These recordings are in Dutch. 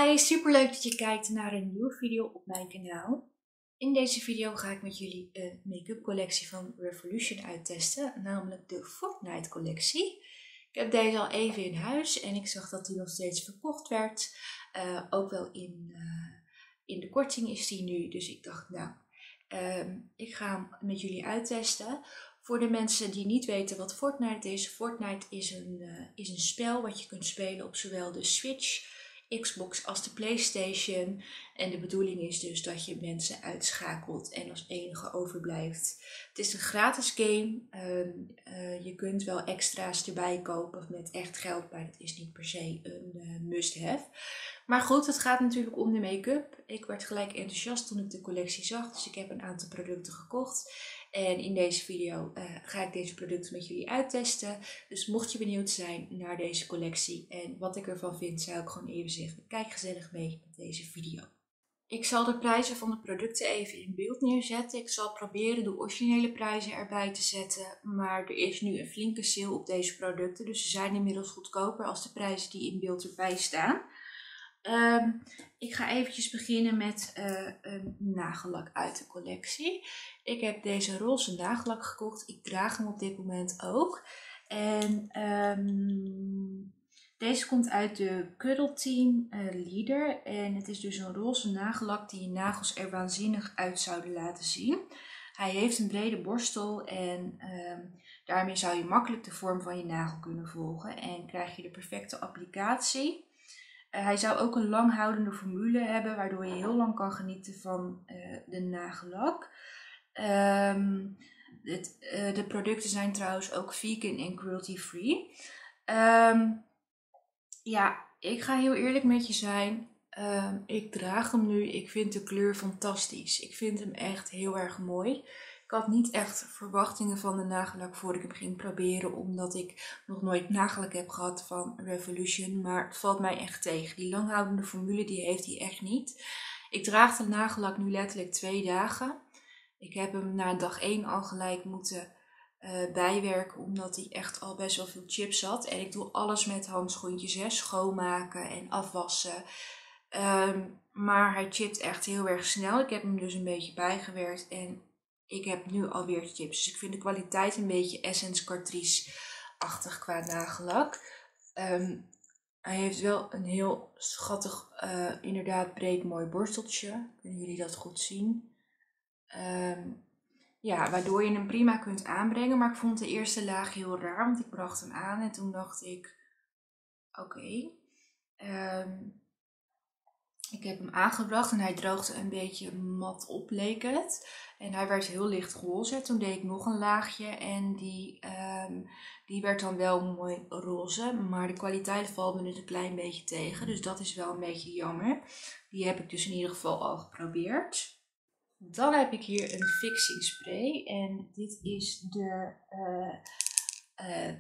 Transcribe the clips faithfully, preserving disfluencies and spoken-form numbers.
Hi, superleuk dat je kijkt naar een nieuwe video op mijn kanaal. In deze video ga ik met jullie een make-up collectie van Revolution uittesten, namelijk de Fortnite collectie. Ik heb deze al even in huis en ik zag dat die nog steeds verkocht werd. Uh, ook wel in, uh, in de korting is die nu, dus ik dacht nou, uh, ik ga hem met jullie uittesten. Voor de mensen die niet weten wat Fortnite is, Fortnite is een, uh, is een spel wat je kunt spelen op zowel de Switch, Xbox als de PlayStation. En de bedoeling is dus dat je mensen uitschakelt en als enige overblijft. Het is een gratis game. Uh, uh, je kunt wel extra's erbij kopen met echt geld, maar dat is niet per se een uh, must-have. Maar goed, het gaat natuurlijk om de make-up. Ik werd gelijk enthousiast toen ik de collectie zag, dus ik heb een aantal producten gekocht. En in deze video uh, ga ik deze producten met jullie uittesten. Dus mocht je benieuwd zijn naar deze collectie en wat ik ervan vind, zou ik gewoon even zeggen, kijk gezellig mee met deze video. Ik zal de prijzen van de producten even in beeld neerzetten. Ik zal proberen de originele prijzen erbij te zetten. Maar er is nu een flinke sale op deze producten. Dus ze zijn inmiddels goedkoper als de prijzen die in beeld erbij staan. Um, ik ga eventjes beginnen met uh, een nagellak uit de collectie. Ik heb deze roze nagellak gekocht. Ik draag hem op dit moment ook. En um, deze komt uit de Cuddle Team uh, Leader. En het is dus een roze nagellak die je nagels er waanzinnig uit zouden laten zien. Hij heeft een brede borstel en um, daarmee zou je makkelijk de vorm van je nagel kunnen volgen. En krijg je de perfecte applicatie. Uh, hij zou ook een langhoudende formule hebben, waardoor je heel lang kan genieten van uh, de nagellak. Um, het, uh, de producten zijn trouwens ook vegan en cruelty free. Um, ja, ik ga heel eerlijk met je zijn. Um, ik draag hem nu. Ik vind de kleur fantastisch. Ik vind hem echt heel erg mooi. Ik had niet echt verwachtingen van de nagellak voor ik hem ging proberen, omdat ik nog nooit nagellak heb gehad van Revolution. Maar het valt mij echt tegen. Die langhoudende formule die heeft hij echt niet. Ik draag de nagellak nu letterlijk twee dagen. Ik heb hem na dag één al gelijk moeten uh, bijwerken, omdat hij echt al best wel veel chips had. En ik doe alles met handschoentjes, hè, schoonmaken en afwassen. Um, maar hij chipt echt heel erg snel. Ik heb hem dus een beetje bijgewerkt en ik heb nu alweer chips. Dus ik vind de kwaliteit een beetje Essence Catrice-achtig qua nagellak. Um, hij heeft wel een heel schattig, uh, inderdaad breed mooi borsteltje. Kunnen jullie dat goed zien? Um, ja, waardoor je hem prima kunt aanbrengen. Maar ik vond de eerste laag heel raar, want ik bracht hem aan en toen dacht ik, oké. Okay. Um, Ik heb hem aangebracht en hij droogde een beetje mat op, leek het. En hij werd heel licht roze. Toen deed ik nog een laagje en die, um, die werd dan wel mooi roze. Maar de kwaliteit valt me dus een klein beetje tegen. Dus dat is wel een beetje jammer. Die heb ik dus in ieder geval al geprobeerd. Dan heb ik hier een fixing spray. En dit is de uh, uh,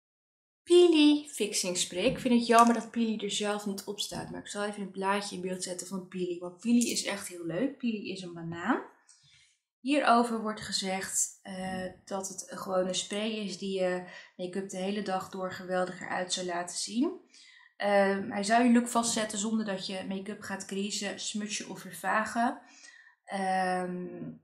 Peely Fixing Spray. Ik vind het jammer dat Peely er zelf niet op staat. Maar ik zal even een plaatje in beeld zetten van Peely. Want Peely is echt heel leuk. Peely is een banaan. Hierover wordt gezegd uh, dat het gewoon een spray is die je make-up de hele dag door geweldig eruit zou laten zien. Uh, hij zou je look vastzetten zonder dat je make-up gaat creasen, smutsen of vervagen. Um,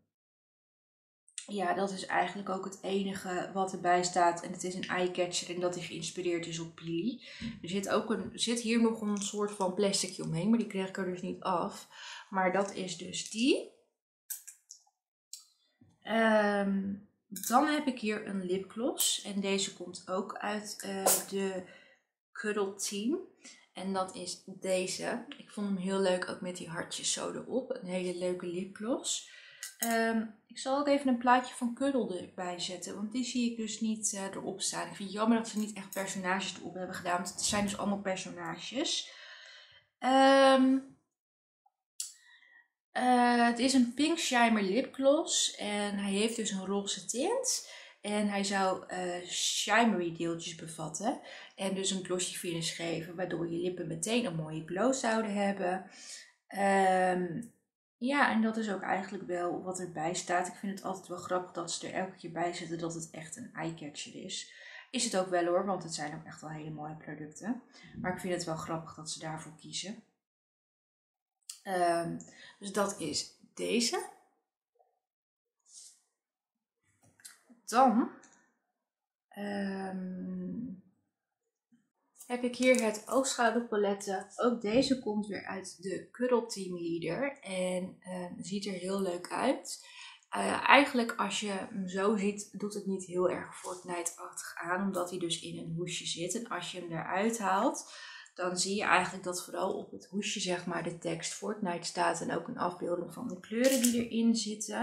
Ja, dat is eigenlijk ook het enige wat erbij staat. En het is een eyecatcher en dat hij geïnspireerd is op Peely. Er zit, ook een, er zit hier nog een soort van plasticje omheen, maar die kreeg ik er dus niet af. Maar dat is dus die. Um, dan heb ik hier een lipgloss. En deze komt ook uit uh, de Cuddle Team. En dat is deze. Ik vond hem heel leuk, ook met die hartjes zo erop. Een hele leuke lipgloss. Um, ik zal ook even een plaatje van Cuddle erbij zetten, want die zie ik dus niet uh, erop staan. Ik vind het jammer dat ze niet echt personages erop hebben gedaan, want het zijn dus allemaal personages. Um, uh, het is een Pink Shimmer lipgloss en hij heeft dus een roze tint. En hij zou uh, shimmery deeltjes bevatten en dus een glossy finish geven, waardoor je lippen meteen een mooie glow zouden hebben. Um, Ja, en dat is ook eigenlijk wel wat erbij staat. Ik vind het altijd wel grappig dat ze er elke keer bij zetten dat het echt een eyecatcher is. Is het ook wel hoor, want het zijn ook echt wel hele mooie producten. Maar ik vind het wel grappig dat ze daarvoor kiezen. Um, dus dat is deze. Dan um, heb ik hier het oogschaduwpaletten. Ook deze komt weer uit de Cuddle Team Leader en um, ziet er heel leuk uit. Uh, eigenlijk als je hem zo ziet, doet het niet heel erg Fortnite-achtig aan, omdat hij dus in een hoesje zit. En als je hem eruit haalt, dan zie je eigenlijk dat vooral op het hoesje zeg maar de tekst Fortnite staat en ook een afbeelding van de kleuren die erin zitten.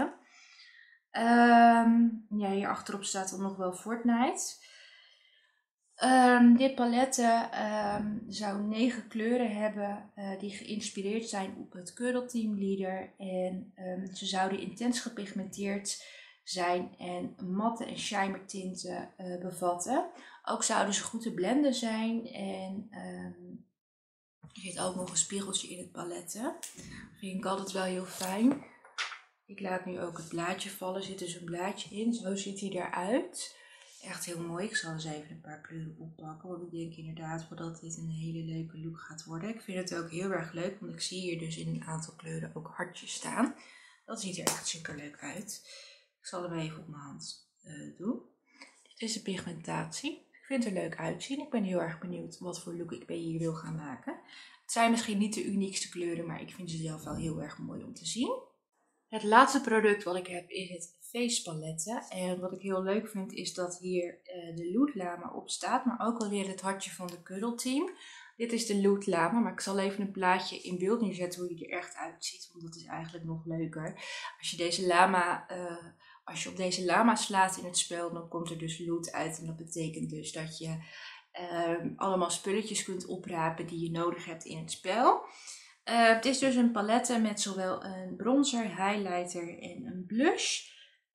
Um, ja, hier achterop staat dan nog wel Fortnite. Um, dit paletten um, zou negen kleuren hebben uh, die geïnspireerd zijn op het Cuddle Team Leader. En um, ze zouden intens gepigmenteerd zijn en matte en shimmer tinten uh, bevatten. Ook zouden ze goed te blenden zijn en um, er zit ook nog een spiegeltje in het paletten. Dat vind ik altijd wel heel fijn. Ik laat nu ook het blaadje vallen, er zit dus een blaadje in, zo ziet hij eruit. Echt heel mooi. Ik zal eens even een paar kleuren oppakken. Want ik denk inderdaad wel dat dit een hele leuke look gaat worden. Ik vind het ook heel erg leuk. Want ik zie hier dus in een aantal kleuren ook hartjes staan. Dat ziet er echt super leuk uit. Ik zal hem even op mijn hand uh, doen. Dit is de pigmentatie. Ik vind het er leuk uitzien. Ik ben heel erg benieuwd wat voor look ik bij hier wil gaan maken. Het zijn misschien niet de uniekste kleuren. Maar ik vind ze zelf wel heel erg mooi om te zien. Het laatste product wat ik heb is het Face Paletten. En wat ik heel leuk vind is dat hier uh, de Loot Lama op staat. Maar ook alweer het hartje van de Cuddle Team. Dit is de Loot Lama. Maar ik zal even een plaatje in beeld neerzetten hoe die er echt uitziet. Want dat is eigenlijk nog leuker. Als je deze lama, uh, als je op deze lama slaat in het spel, dan komt er dus loot uit. En dat betekent dus dat je uh, allemaal spulletjes kunt oprapen die je nodig hebt in het spel. Uh, het is dus een palette met zowel een bronzer, highlighter en een blush.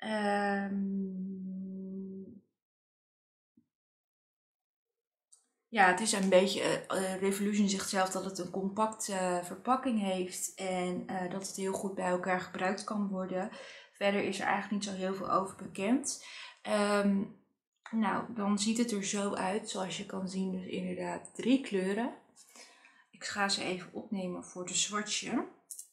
Um, ja, het is een beetje, uh, Revolution zegt zelf dat het een compacte uh, verpakking heeft en uh, dat het heel goed bij elkaar gebruikt kan worden. Verder is er eigenlijk niet zo heel veel over bekend. Um, nou, dan ziet het er zo uit, zoals je kan zien, dus inderdaad drie kleuren. Ik ga ze even opnemen voor de swatchen.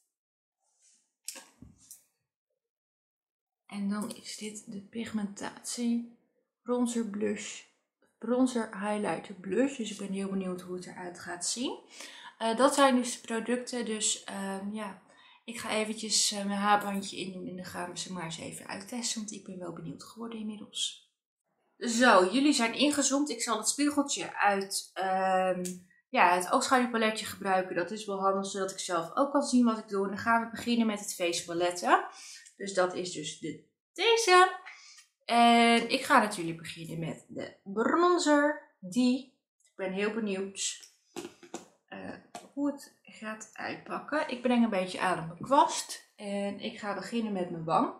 En dan is dit de pigmentatie, bronzer, blush, bronzer, highlighter, blush. Dus ik ben heel benieuwd hoe het eruit gaat zien. Uh, dat zijn dus de producten. Dus um, ja, ik ga eventjes uh, mijn haarbandje in doen en dan gaan we ze maar eens even uittesten. Want ik ben wel benieuwd geworden inmiddels. Zo, jullie zijn ingezoomd. Ik zal het spiegeltje uit um, ja, het oogschaduwpaletje gebruiken. Dat is wel handig, zodat ik zelf ook kan zien wat ik doe. En dan gaan we beginnen met het face paletten. Dus dat is dus de, deze. En ik ga natuurlijk beginnen met de bronzer. Die. Ik ben heel benieuwd uh, hoe het gaat uitpakken. Ik breng een beetje aan op mijn kwast. En ik ga beginnen met mijn wang.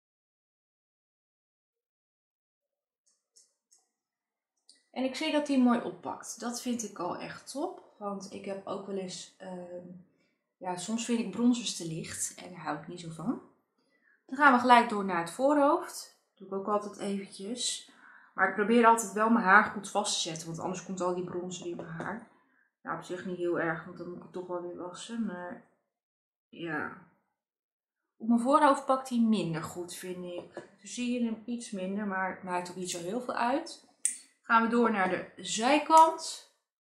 En ik zie dat die mooi oppakt. Dat vind ik al echt top. Want ik heb ook wel eens... Uh, ja, soms vind ik bronzers te licht. En daar hou ik niet zo van. Dan gaan we gelijk door naar het voorhoofd. Dat doe ik ook altijd eventjes. Maar ik probeer altijd wel mijn haar goed vast te zetten. Want anders komt al die bronzer in mijn haar. Nou, op zich niet heel erg. Want dan moet ik het toch wel weer wassen. Maar ja. Op mijn voorhoofd pakt hij minder goed, vind ik. Dus zie je hem iets minder. Maar het maakt ook niet zo heel veel uit. Gaan we door naar de zijkant.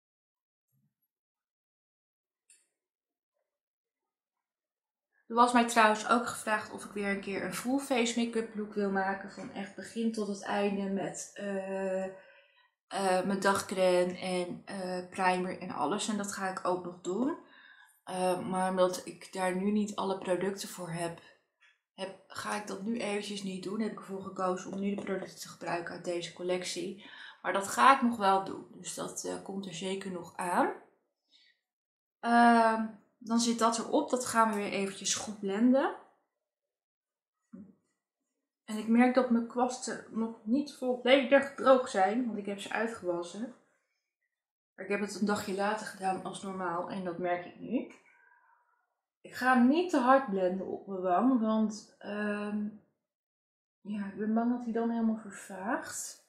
Er was mij trouwens ook gevraagd of ik weer een keer een full face make-up look wil maken. Van echt begin tot het einde met uh, uh, mijn dagcrème en uh, primer en alles. En dat ga ik ook nog doen. Uh, maar omdat ik daar nu niet alle producten voor heb, heb, ga ik dat nu eventjes niet doen. Heb ik ervoor gekozen om nu de producten te gebruiken uit deze collectie. Maar dat ga ik nog wel doen. Dus dat uh, komt er zeker nog aan. Uh, dan zit dat erop. Dat gaan we weer eventjes goed blenden. En ik merk dat mijn kwasten nog niet volledig droog zijn. Want ik heb ze uitgewassen. Maar ik heb het een dagje later gedaan als normaal. En dat merk ik nu. Ik ga niet te hard blenden op mijn wang. Want uh, ja, ik ben bang dat hij dan helemaal vervaagt.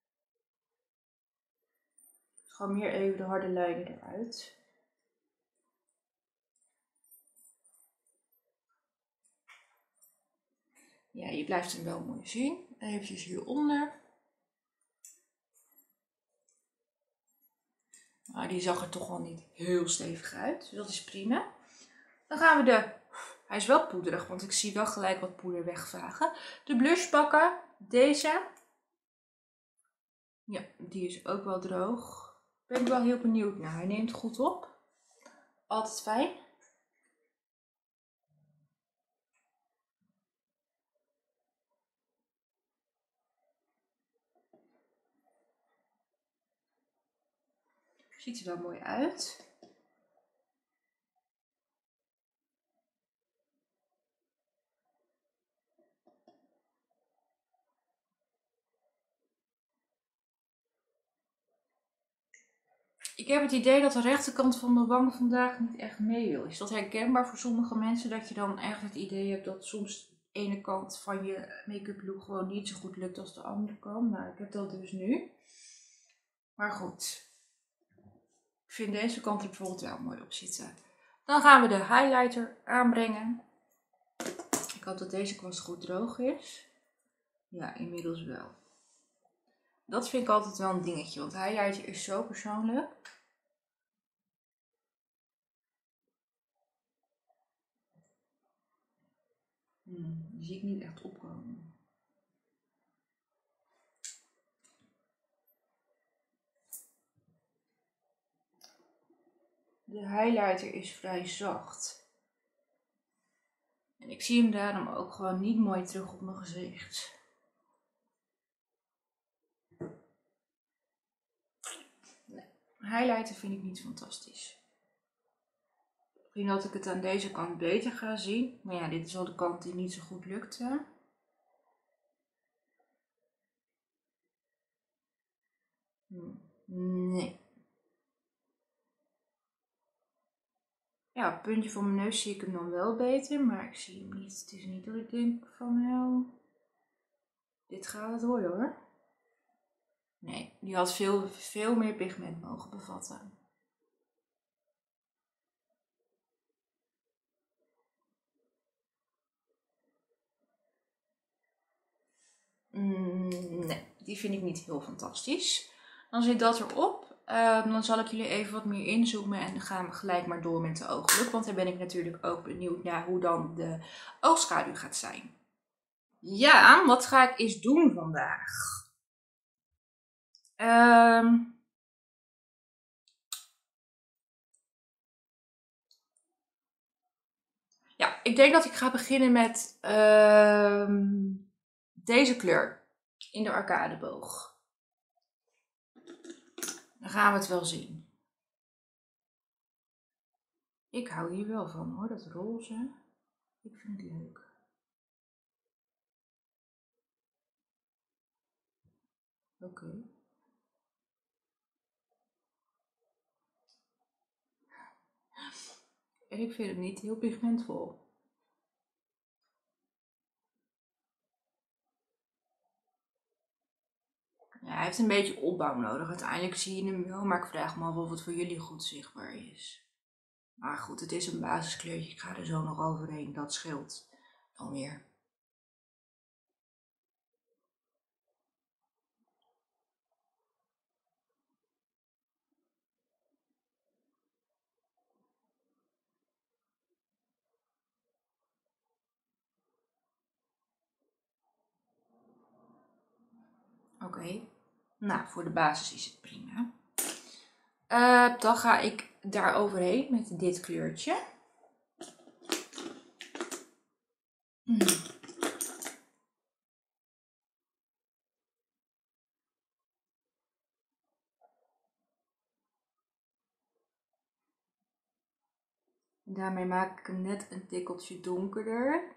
Gewoon meer even de harde lijnen eruit. Ja, je blijft hem wel mooi zien. Even hieronder. Maar die zag er toch wel niet heel stevig uit. Dus dat is prima. Dan gaan we de... Hij is wel poederig, want ik zie wel gelijk wat poeder wegvagen. De blush pakken. Deze. Ja, die is ook wel droog. Ben ik wel heel benieuwd naar. Hij neemt goed op. Altijd fijn. Ziet er wel mooi uit. Ik heb het idee dat de rechterkant van de wang vandaag niet echt mee wil. Is dat herkenbaar voor sommige mensen? Dat je dan echt het idee hebt dat soms de ene kant van je make-up look gewoon niet zo goed lukt als de andere kant. Nou, ik heb dat dus nu. Maar goed. Ik vind deze kant er bijvoorbeeld wel mooi op zitten. Dan gaan we de highlighter aanbrengen. Ik hoop dat deze kwast goed droog is. Ja, inmiddels wel. Dat vind ik altijd wel een dingetje, want highlighter is zo persoonlijk. Hmm, die zie ik niet echt opkomen. De highlighter is vrij zacht. En ik zie hem daarom ook gewoon niet mooi terug op mijn gezicht. Nee, highlighter vind ik niet fantastisch. Misschien dat ik het aan deze kant beter ga zien. Maar ja, dit is al de kant die niet zo goed lukte. Nee. Ja, op het puntje van mijn neus zie ik hem dan wel beter, maar ik zie hem niet. Het is niet dat ik denk van, nou, dit gaat het worden hoor. Nee, die had veel, veel meer pigment mogen bevatten. Mm, nee, die vind ik niet heel fantastisch. Dan zit dat erop. Uh, dan zal ik jullie even wat meer inzoomen en dan gaan we gelijk maar door met de ooglook. Want dan ben ik natuurlijk ook benieuwd naar hoe dan de oogschaduw gaat zijn. Ja, wat ga ik eens doen vandaag? Ehm... Ja, ik denk dat ik ga beginnen met uh, deze kleur in de arcadeboog. Dan gaan we het wel zien. Ik hou hier wel van hoor, dat roze. Ik vind het leuk. Oké. Okay. En ik vind het niet heel pigmentvol. Ja, hij heeft een beetje opbouw nodig. Uiteindelijk zie je hem wel, maar ik vraag me af of het voor jullie goed zichtbaar is. Maar goed, het is een basiskleurtje. Ik ga er zo nog overheen. Dat scheelt dan weer. Oké. Okay. Nou, voor de basis is het prima. Uh, dan ga ik daar overheen met dit kleurtje. Hmm. Daarmee maak ik hem net een tikkeltje donkerder.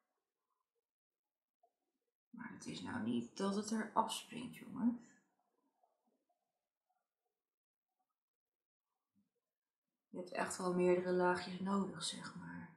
Maar het is nou niet dat het er afspringt, jongens. Je hebt echt wel meerdere laagjes nodig, zeg maar.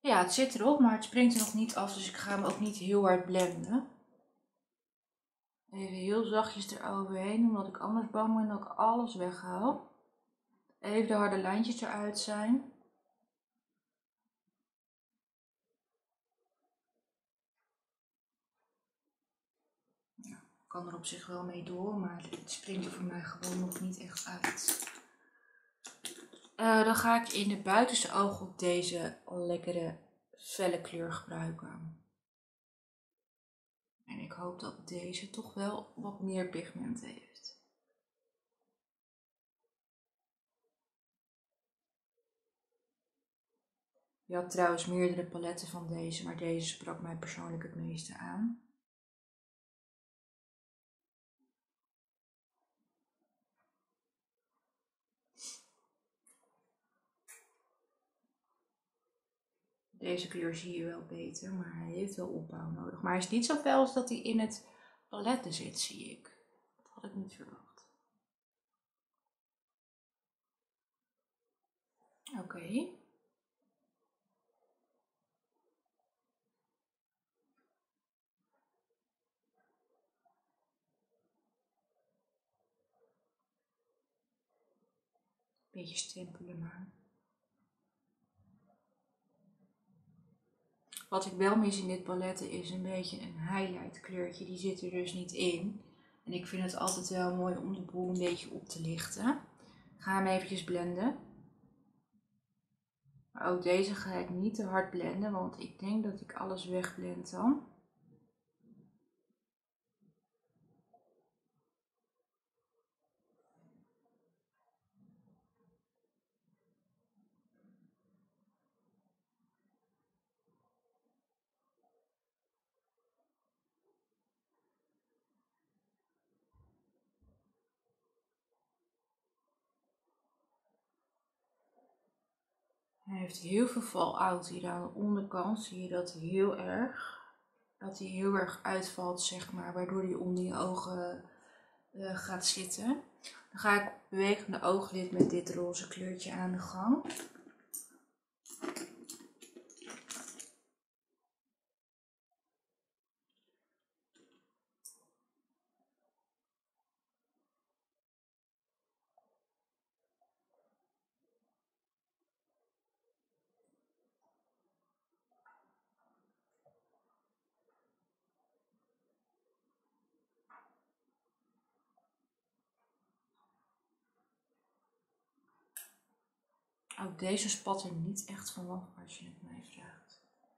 Ja, het zit erop, maar het springt er nog niet af, dus ik ga hem ook niet heel hard blenden. Even heel zachtjes eroverheen, omdat ik anders bang ben dat ik alles weghaal. Even de harde lijntjes eruit zijn. Ja, ik kan er op zich wel mee door, maar het springt er voor mij gewoon nog niet echt uit. Uh, dan ga ik in de buitenste ooghoek deze lekkere felle kleur gebruiken. En ik hoop dat deze toch wel wat meer pigment heeft. Je had trouwens meerdere paletten van deze, maar deze sprak mij persoonlijk het meeste aan. Deze kleur zie je wel beter, maar hij heeft wel opbouw nodig. Maar hij is niet zo fel als dat hij in het paletten zit, zie ik. Dat had ik niet verwacht. Oké. Okay. Beetje stempelen maar. Wat ik wel mis in dit paletten is een beetje een highlight kleurtje. Die zit er dus niet in. En ik vind het altijd wel mooi om de boel een beetje op te lichten. Ik ga hem eventjes blenden. Maar ook deze ga ik niet te hard blenden, want ik denk dat ik alles wegblend dan. Hij heeft heel veel fallout hier aan de onderkant, zie je dat heel erg. Dat hij heel erg uitvalt, zeg maar, waardoor hij onder je ogen uh, gaat zitten. Dan ga ik bewegende ooglid met dit roze kleurtje aan de gang. Ook deze spat er niet echt van af als je het mij vraagt.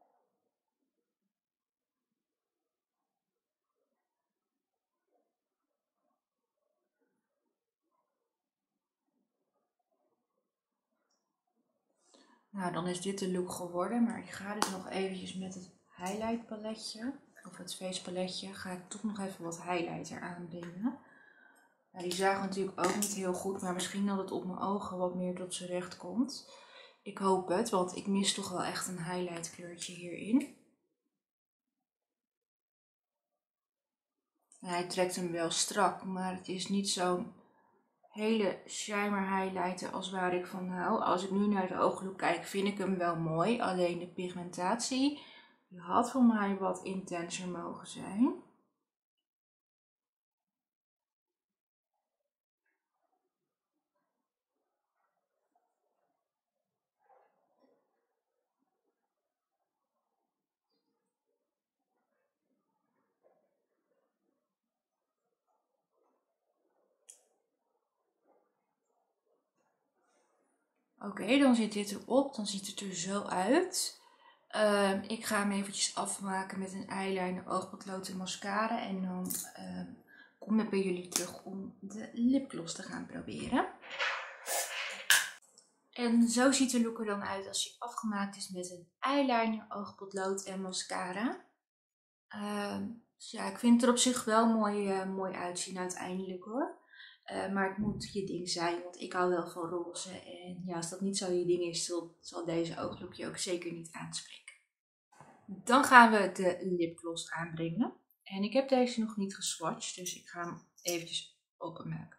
Nou, dan is dit de look geworden, maar ik ga dus nog eventjes met het highlight paletje, of het face paletje, ga ik toch nog even wat highlighter aanbrengen. Ja, die zagen natuurlijk ook niet heel goed, maar misschien dat het op mijn ogen wat meer tot z'n recht komt. Ik hoop het, want ik mis toch wel echt een highlight kleurtje hierin. En hij trekt hem wel strak, maar het is niet zo'n hele shimmer highlighter als waar ik van hou. Als ik nu naar de ooglook kijk, vind ik hem wel mooi. Alleen de pigmentatie, die had voor mij wat intenser mogen zijn. Oké, okay, dan zit dit erop. Dan ziet het er zo uit. Uh, ik ga hem eventjes afmaken met een eyeliner, oogpotlood en mascara. En dan uh, kom ik bij jullie terug om de lipgloss te gaan proberen. En zo ziet de look er dan uit als hij afgemaakt is met een eyeliner, oogpotlood en mascara. Uh, dus ja, ik vind het er op zich wel mooi, uh, mooi uitzien uiteindelijk hoor. Uh, maar het moet je ding zijn, want ik hou wel van roze. En ja, als dat niet zo je ding is, zal, zal deze ooglook je ook zeker niet aanspreken. Dan gaan we de lipgloss aanbrengen. En ik heb deze nog niet geswatcht, dus ik ga hem eventjes openmaken.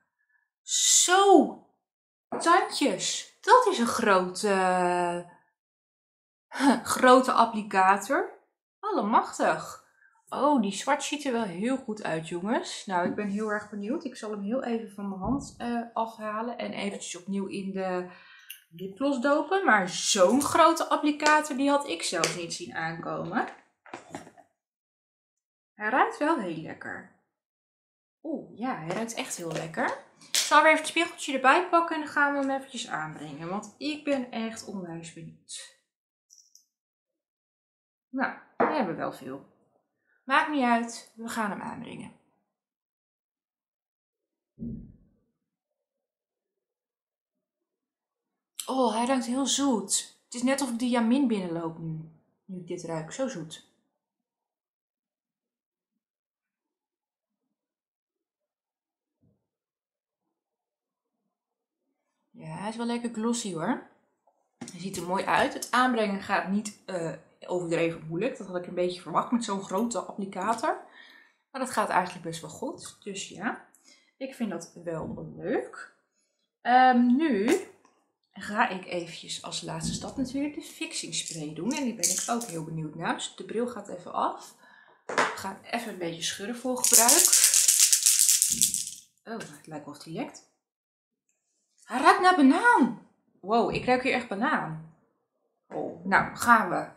Zo! Tandjes! Dat is een grote... grote applicator. Allemachtig. Oh, die zwart ziet er wel heel goed uit, jongens. Nou, ik ben heel erg benieuwd. Ik zal hem heel even van mijn hand uh, afhalen en eventjes opnieuw in de lipgloss dopen. Maar zo'n grote applicator, die had ik zelfs niet zien aankomen. Hij ruikt wel heel lekker. Oeh, ja, hij ruikt echt heel lekker. Ik zal weer even het spiegeltje erbij pakken en dan gaan we hem eventjes aanbrengen. Want ik ben echt onwijs benieuwd. Nou, we hebben wel veel. Maakt niet uit, we gaan hem aanbrengen. Oh, hij ruikt heel zoet. Het is net of ik de Yamin binnenloop nu. Nu ik dit ruik, zo zoet. Ja, hij is wel lekker glossy hoor. Hij ziet er mooi uit. Het aanbrengen gaat niet uh, overdreven moeilijk. Dat had ik een beetje verwacht met zo'n grote applicator. Maar dat gaat eigenlijk best wel goed. Dus ja, ik vind dat wel leuk. Um, nu ga ik eventjes als laatste stap natuurlijk de fixing spray doen. En die ben ik ook heel benieuwd naar. Dus de bril gaat even af. We gaan even een beetje schudden voor gebruik. Oh, het lijkt wel of die lekt. Hij ruikt naar banaan. Wow, ik ruik hier echt banaan. Oh, nou, gaan we.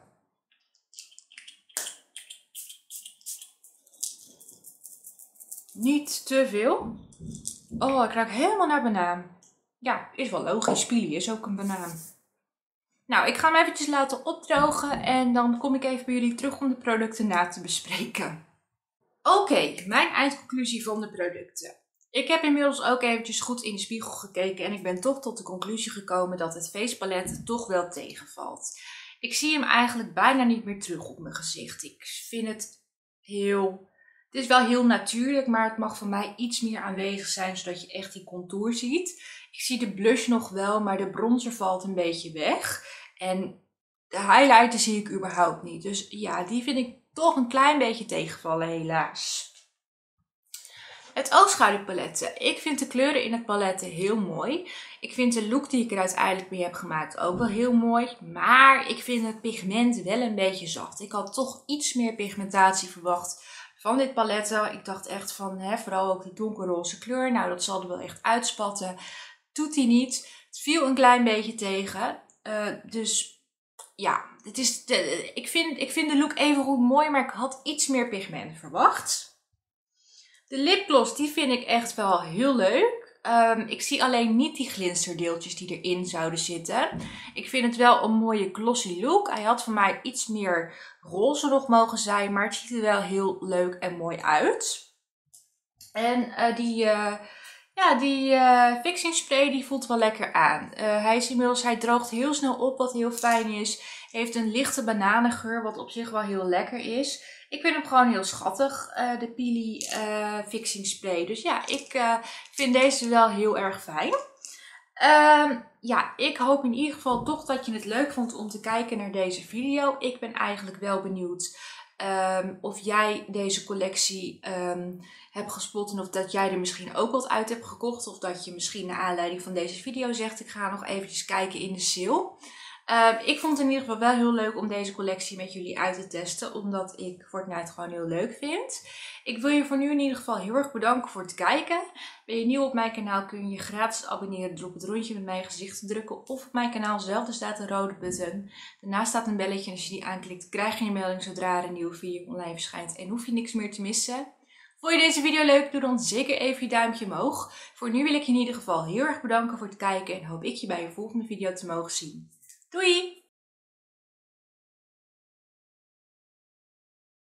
Niet te veel. Oh, ik ruik helemaal naar banaan. Ja, is wel logisch. Spili is ook een banaan. Nou, ik ga hem eventjes laten opdrogen en dan kom ik even bij jullie terug om de producten na te bespreken. Oké, okay, mijn eindconclusie van de producten. Ik heb inmiddels ook eventjes goed in de spiegel gekeken en ik ben toch tot de conclusie gekomen dat het feestpalet toch wel tegenvalt. Ik zie hem eigenlijk bijna niet meer terug op mijn gezicht. Ik vind het heel... Het is wel heel natuurlijk, maar het mag voor mij iets meer aanwezig zijn, zodat je echt die contour ziet. Ik zie de blush nog wel, maar de bronzer valt een beetje weg. En de highlighter zie ik überhaupt niet. Dus ja, die vind ik toch een klein beetje tegenvallen, helaas. Het oogschaduwpaletten. Ik vind de kleuren in het paletten heel mooi. Ik vind de look die ik er uiteindelijk mee heb gemaakt ook wel heel mooi. Maar ik vind het pigment wel een beetje zacht. Ik had toch iets meer pigmentatie verwacht van dit paletten. Ik dacht echt van, hè, vooral ook die donkerroze kleur. Nou, dat zal er wel echt uitspatten. Doet hij niet. Het viel een klein beetje tegen. Uh, dus ja, het is de, ik, vind, ik vind de look even goed mooi, maar ik had iets meer pigment verwacht. De lipgloss, die vind ik echt wel heel leuk. Um, ik zie alleen niet die glinsterdeeltjes die erin zouden zitten. Ik vind het wel een mooie glossy look. Hij had voor mij iets meer roze nog mogen zijn, maar het ziet er wel heel leuk en mooi uit. En uh, die, uh, ja, die uh, fixing spray die voelt wel lekker aan. Uh, hij is inmiddels, hij droogt heel snel op, wat heel fijn is. Heeft een lichte bananengeur, wat op zich wel heel lekker is. Ik vind hem gewoon heel schattig, uh, de Pili uh, fixing spray. Dus ja, ik uh, vind deze wel heel erg fijn. Uh, ja, ik hoop in ieder geval toch dat je het leuk vond om te kijken naar deze video. Ik ben eigenlijk wel benieuwd um, of jij deze collectie um, hebt gespot. En of dat jij er misschien ook wat uit hebt gekocht. Of dat je misschien naar aanleiding van deze video zegt, ik ga nog eventjes kijken in de sale. Uh, ik vond het in ieder geval wel heel leuk om deze collectie met jullie uit te testen. Omdat ik Fortnite gewoon heel leuk vind. Ik wil je voor nu in ieder geval heel erg bedanken voor het kijken. Ben je nieuw op mijn kanaal kun je je gratis abonneren door op het rondje met mijn gezicht te drukken. Of op mijn kanaal zelf, er staat een rode button. Daarnaast staat een belletje en als je die aanklikt krijg je een melding zodra er een nieuwe video online verschijnt. En hoef je niks meer te missen. Vond je deze video leuk? Doe dan zeker even je duimpje omhoog. Voor nu wil ik je in ieder geval heel erg bedanken voor het kijken. En hoop ik je bij je volgende video te mogen zien. Doei!